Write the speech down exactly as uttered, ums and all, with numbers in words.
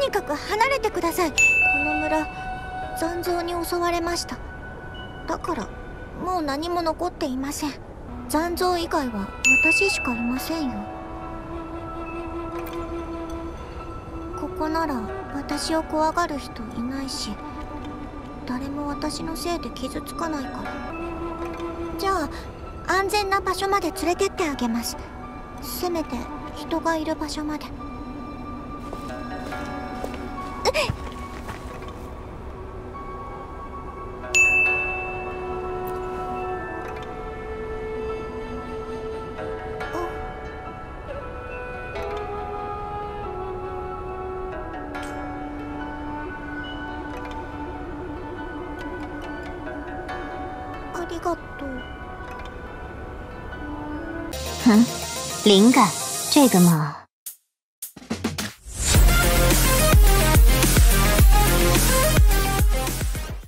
にかく離れてください。この村残像に襲われました。だからもう何も残っていません。残像以外は私しかいませんよ。ここなら私を怖がる人いないし、誰も私のせいで傷つかないから。じゃあ安全な場所まで連れてってあげます。せめて人がいる場所まで。ありがとう。 哼，灵感，这个嘛。